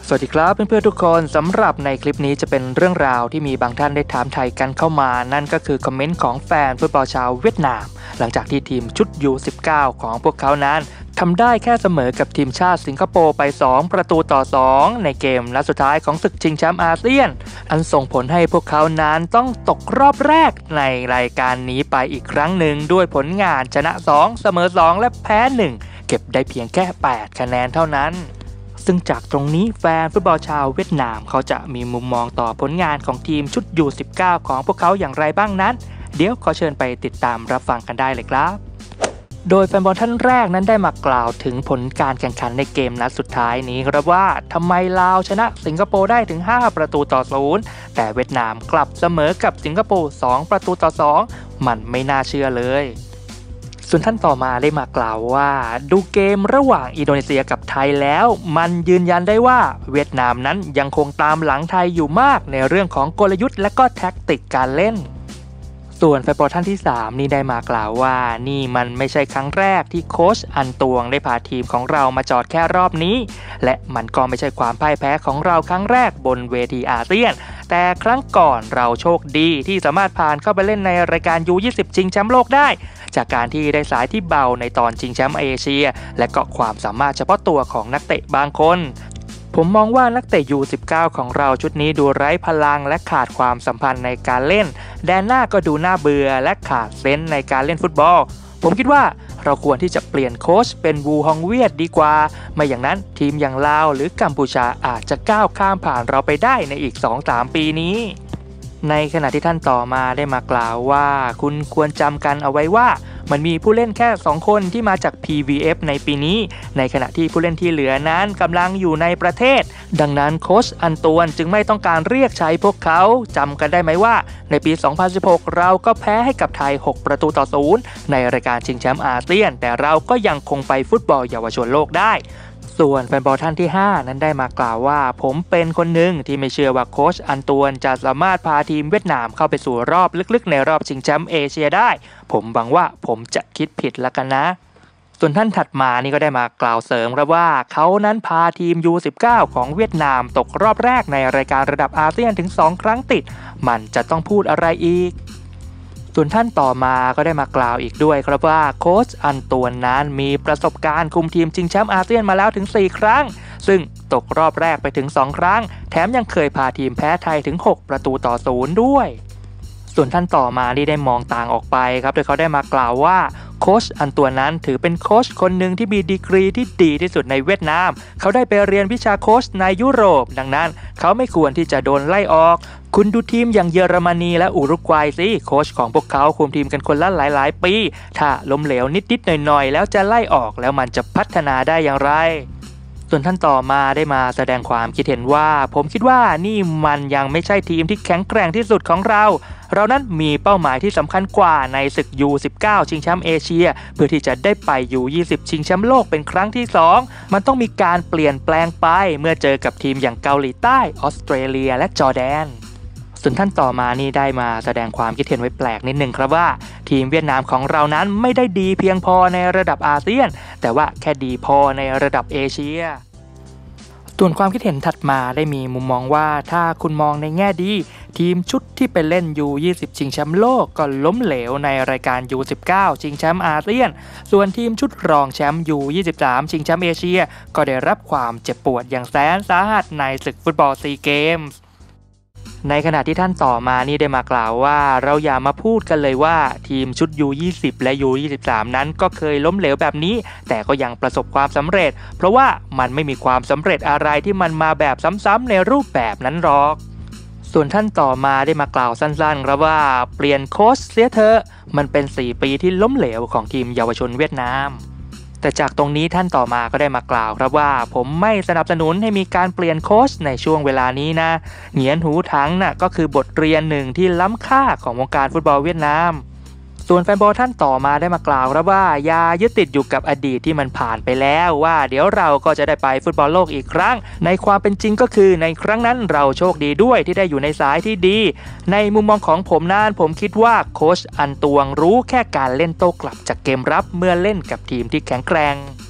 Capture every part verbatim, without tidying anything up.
สวัสดีครับเพื่อนๆทุกคนสำหรับในคลิปนี้จะเป็นเรื่องราวที่มีบางท่านได้ถามไทยกันเข้ามานั่นก็คือคอมเมนต์ของแฟนฟุตบอลชาวเวียดนามหลังจากที่ทีมชุด ยู สิบเก้า ของพวกเขานั้นทำได้แค่เสมอกับทีมชาติสิงคโปร์ไปสองประตูต่อสองในเกมนัดสุดท้ายของศึกชิงแชมป์อาเซียนอันส่งผลให้พวกเขานั้นต้องตกรอบแรกในรายการนี้ไปอีกครั้งหนึ่งด้วยผลงานชนะสองเสมอสองและแพ้หนึ่งเก็บได้เพียงแค่แปดคะแนนเท่านั้นซึ่งจากตรงนี้แฟนฟุตบอลชาวเวียดนามเขาจะมีมุมมองต่อผลงานของทีมชุด ยู สิบเก้า ของพวกเขาอย่างไรบ้างนั้นเดี๋ยวขอเชิญไปติดตามรับฟังกันได้เลยครับโดยแฟนบอลท่านแรกนั้นได้มากล่าวถึงผลการแข่งขันในเกมนัดสุดท้ายนี้ครับว่าทำไมลาวชนะสิงคโปร์ได้ถึงห้าประตูต่อศูนย์แต่เวียดนามกลับเสมอกับสิงคโปร์สองประตูต่อสองมันไม่น่าเชื่อเลยส่วนท่านต่อมาได้มากล่าวว่าดูเกมระหว่างอินโดนีเซียกับไทยแล้วมันยืนยันได้ว่าเวียดนามนั้นยังคงตามหลังไทยอยู่มากในเรื่องของกลยุทธ์และก็แท็กติกการเล่นส่วนแฟนบอลท่านที่สามนี่ได้มากล่าวว่านี่มันไม่ใช่ครั้งแรกที่โค้ชอันตวงได้พาทีมของเรามาจอดแค่รอบนี้และมันก็ไม่ใช่ความพ่ายแพ้ของเราครั้งแรกบนเวทีอาเซียนแต่ครั้งก่อนเราโชคดีที่สามารถผ่านเข้าไปเล่นในรายการ ยู ยี่สิบ ชิงแชมป์โลกได้จากการที่ได้สายที่เบาในตอนชิงแชมป์เอเชียและก็ความสามารถเฉพาะตัวของนักเตะบางคนผมมองว่านักเตะ ยู สิบเก้า ของเราชุดนี้ดูไร้พลังและขาดความสัมพันธ์ในการเล่นแดนหน้าก็ดูน่าเบื่อและขาดเซนส์ในการเล่นฟุตบอลผมคิดว่าเราควรที่จะเปลี่ยนโค้ชเป็นวูฮองเวียดดีกว่าไม่อย่างนั้นทีมอย่างลาวหรือกัมพูชาอาจจะก้าวข้ามผ่านเราไปได้ในอีก สองถึงสาม ปีนี้ในขณะที่ท่านต่อมาได้มากล่าวว่าคุณควรจำกันเอาไว้ว่ามันมีผู้เล่นแค่สองคนที่มาจาก พี วี เอฟ ในปีนี้ในขณะที่ผู้เล่นที่เหลือนั้นกำลังอยู่ในประเทศดังนั้นโค้ชอันตวนจึงไม่ต้องการเรียกใช้พวกเขาจำกันได้ไหมว่าในปี สองพันสิบหก เราก็แพ้ให้กับไทยหกประตูต่อศูนย์ในรายการชิงแชมป์อาเซียนแต่เราก็ยังคงไปฟุตบอลเยาวชนโลกได้ส่วนแฟนบอลท่านที่ห้านั้นได้มากล่าวว่าผมเป็นคนหนึ่งที่ไม่เชื่อว่าโค้ชอันตวนจะสามารถพาทีมเวียดนามเข้าไปสู่รอบลึกๆในรอบชิงแชมป์เอเชียได้ผมหวังว่าผมจะคิดผิดแล้วกันนะส่วนท่านถัดมานี่ก็ได้มากล่าวเสริมครับว่าเขานั้นพาทีม ยู สิบเก้า ของเวียดนามตกรอบแรกในรายการระดับอาเซียนถึงสองครั้งติดมันจะต้องพูดอะไรอีกส่วนท่านต่อมาก็ได้มากล่าวอีกด้วยครับว่าโค้ชอันตวนนั้นมีประสบการณ์คุมทีมชิงแชมป์อาเซียนมาแล้วถึงสี่ครั้งซึ่งตกรอบแรกไปถึงสองครั้งแถมยังเคยพาทีมแพ้ไทยถึงหกประตูต่อศูนย์ด้วยส่วนท่านต่อมาที่ได้มองต่างออกไปครับโดยเขาได้มากล่าวว่าโค้ชอันตัวนั้นถือเป็นโค้ชคนหนึ่งที่มีดีกรีที่ดีที่สุดในเวียดนามเขาได้ไปเรียนวิชาโค้ชในยุโรปดังนั้นเขาไม่ควรที่จะโดนไล่ออกคุณดูทีมอย่างเยอรมนีและอุรุกวัยสิโค้ชของพวกเขาคุมทีมกันคนละหลายๆปีถ้าล้มเหลวนิดๆหน่อยๆแล้วจะไล่ออกแล้วมันจะพัฒนาได้อย่างไรส่วนท่านต่อมาได้มาแสดงความคิดเห็นว่าผมคิดว่านี่มันยังไม่ใช่ทีมที่แข็งแกร่งที่สุดของเราเรานั้นมีเป้าหมายที่สำคัญกว่าในศึก ยู สิบเก้า ชิงแชมป์เอเชียเพื่อที่จะได้ไป ยู ยี่สิบ ชิงแชมป์โลกเป็นครั้งที่สองมันต้องมีการเปลี่ยนแปลงไปเมื่อเจอกับทีมอย่างเกาหลีใต้ออสเตรเลียและจอร์แดนส่วนท่านต่อมานี่ได้มาแสดงความคิดเห็นไว้แปลกนิดนึงครับว่าทีมเวียดนามของเรานั้นไม่ได้ดีเพียงพอในระดับอาเซียนแต่ว่าแค่ดีพอในระดับเอเชียส่วนความคิดเห็นถัดมาได้มีมุมมองว่าถ้าคุณมองในแง่ดีทีมชุดที่ไปเล่น ยู ยี่สิบ ชิงแชมป์โลกก็ล้มเหลวในรายการ ยู สิบเก้า ชิงแชมป์อาเซียนส่วนทีมชุดรองแชมป์ ยู ยี่สิบสาม ชิงแชมป์เอเชียก็ได้รับความเจ็บปวดอย่างแสนสาหัสในศึกฟุตบอลซีเกมส์ในขณะที่ท่านต่อมานี่ได้มากล่าวว่าเราอย่ามาพูดกันเลยว่าทีมชุด ยู ยี่สิบ และ ยู ยี่สิบสาม นั้นก็เคยล้มเหลวแบบนี้แต่ก็ยังประสบความสำเร็จเพราะว่ามันไม่มีความสำเร็จอะไรที่มันมาแบบซ้ำๆในรูปแบบนั้นหรอกส่วนท่านต่อมาได้มากล่าวสั้นๆครับว่าเปลี่ยนโค้ชเสียเถอะมันเป็นสี่ปีที่ล้มเหลวของทีมเยาวชนเวียดนามแต่จากตรงนี้ท่านต่อมาก็ได้มากล่าวครับว่าผมไม่สนับสนุนให้มีการเปลี่ยนโค้ชในช่วงเวลานี้นะเหงียนหูถังน่ะก็คือบทเรียนหนึ่งที่ล้ำค่าของวงการฟุตบอลเวียดนามส่วนแฟนบอลท่านต่อมาได้มากล่าวครับว่าอย่ายึดติดอยู่กับอดีตที่มันผ่านไปแล้วว่าเดี๋ยวเราก็จะได้ไปฟุตบอลโลกอีกครั้งในความเป็นจริงก็คือในครั้งนั้นเราโชคดีด้วยที่ได้อยู่ในสายที่ดีในมุมมองของผมนั้นผมคิดว่าโค้ชอันตวงรู้แค่การเล่นโต้กลับจากเกมรับเมื่อเล่นกับทีมที่แข็งแกร่ง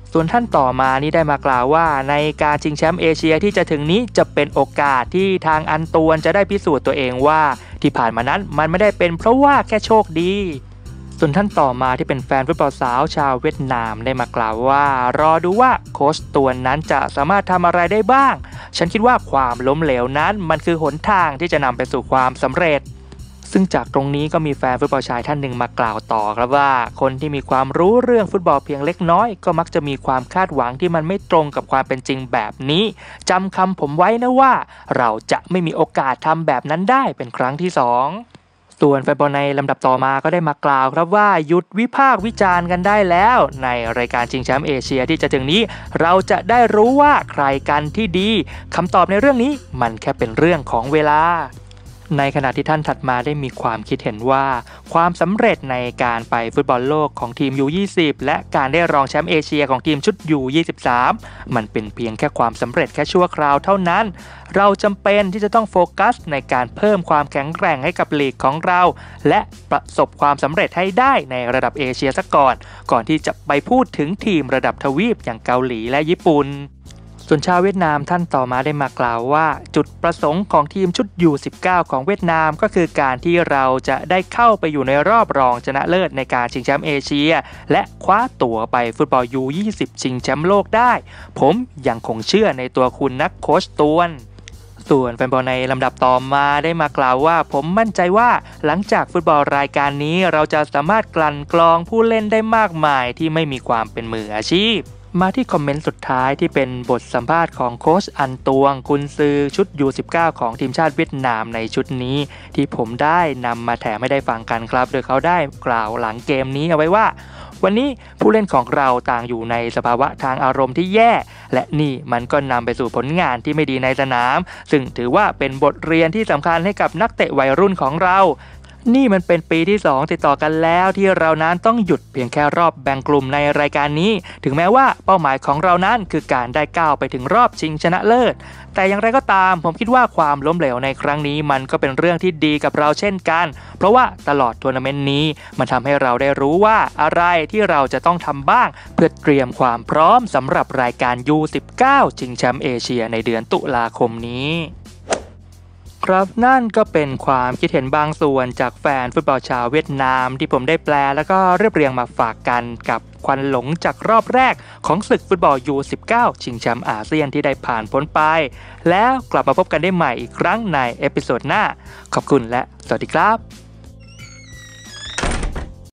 ส่วนท่านต่อมานี่ได้มากล่าวว่าในการชิงแชมป์เอเชียที่จะถึงนี้จะเป็นโอกาสที่ทางอันตวนจะได้พิสูจน์ตัวเองว่าที่ผ่านมานั้นมันไม่ได้เป็นเพราะว่าแค่โชคดีส่วนท่านต่อมาที่เป็นแฟนฟุตบอลสาวชาวเวียดนามได้มากล่าวว่ารอดูว่าโค้ชตวนนั้นจะสามารถทำอะไรได้บ้างฉันคิดว่าความล้มเหลวนั้นมันคือหนทางที่จะนำไปสู่ความสำเร็จซึ่งจากตรงนี้ก็มีแฟนฟุตบอลชายท่านหนึ่งมากล่าวต่อครับว่าคนที่มีความรู้เรื่องฟุตบอลเพียงเล็กน้อยก็มักจะมีความคาดหวังที่มันไม่ตรงกับความเป็นจริงแบบนี้จำคำผมไว้นะว่าเราจะไม่มีโอกาสทำแบบนั้นได้เป็นครั้งที่สองส่วนแฟนบอลในลำดับต่อมาก็ได้มากล่าวครับว่าหยุดวิพากษ์วิจารณ์กันได้แล้วในรายการชิงแชมป์เอเชียที่จะถึงนี้เราจะได้รู้ว่าใครกันที่ดีคำตอบในเรื่องนี้มันแค่เป็นเรื่องของเวลาในขณะที่ท่านถัดมาได้มีความคิดเห็นว่าความสำเร็จในการไปฟุตบอลโลกของทีม ยู ยี่สิบ และการได้รองแชมป์เอเชียของทีมชุด ยู ยี่สิบสาม มันเป็นเพียงแค่ความสำเร็จแค่ชั่วคราวเท่านั้นเราจำเป็นที่จะต้องโฟกัสในการเพิ่มความแข็งแกร่งให้กับลีกของเราและประสบความสำเร็จให้ได้ในระดับเอเชียซะก่อนก่อนที่จะไปพูดถึงทีมระดับทวีปอย่างเกาหลีและญี่ปุ่นส่วนชาวเวียดนามท่านต่อมาได้มากล่าวว่าจุดประสงค์ของทีมชุด ยู สิบเก้า ของเวียดนามก็คือการที่เราจะได้เข้าไปอยู่ในรอบรองชนะเลิศในการชิงแชมป์เอเชียและคว้าตั๋วไปฟุตบอล ยู ยี่สิบ ชิงแชมป์โลกได้ผมยังคงเชื่อในตัวคุณนักโค้ชตวนส่วนแฟนบอลในลำดับต่อมาได้มากล่าวว่าผมมั่นใจว่าหลังจากฟุตบอลรายการนี้เราจะสามารถกลั่นกรองผู้เล่นได้มากมายที่ไม่มีความเป็นมืออาชีพมาที่คอมเมนต์สุดท้ายที่เป็นบทสัมภาษณ์ของโค้ชอันตวงกุนซือชุด ยู สิบเก้า ของทีมชาติเวียดนามในชุดนี้ที่ผมได้นำมาแถมให้ได้ฟังกันครับโดยเขาได้กล่าวหลังเกมนี้เอาไว้ว่าวันนี้ผู้เล่นของเราต่างอยู่ในสภาวะทางอารมณ์ที่แย่และนี่มันก็นำไปสู่ผลงานที่ไม่ดีในสนามซึ่งถือว่าเป็นบทเรียนที่สำคัญให้กับนักเตะวัยรุ่นของเรานี่มันเป็นปีที่สองติดต่อกันแล้วที่เรานั้นต้องหยุดเพียงแค่รอบแบ่งกลุ่มในรายการนี้ถึงแม้ว่าเป้าหมายของเรานั้นคือการได้ก้าวไปถึงรอบชิงชนะเลิศแต่อย่างไรก็ตามผมคิดว่าความล้มเหลวในครั้งนี้มันก็เป็นเรื่องที่ดีกับเราเช่นกันเพราะว่าตลอดทัวร์นาเมนต์นี้มันทำให้เราได้รู้ว่าอะไรที่เราจะต้องทำบ้างเพื่อเตรียมความพร้อมสำหรับรายการ ยู สิบเก้า ชิงแชมป์เอเชียในเดือนตุลาคมนี้ครับนั่นก็เป็นความคิดเห็นบางส่วนจากแฟนฟุตบอลชาวเวียดนามที่ผมได้แปลแล้วก็เรียบเรียงมาฝากกันกับควันหลงจากรอบแรกของศึกฟุตบอล ยู สิบเก้า ชิงแชมป์อาเซียนที่ได้ผ่านพ้นไปแล้วกลับมาพบกันได้ใหม่อีกครั้งในเอพิโซดหน้าขอบคุณและสวัสดีครับ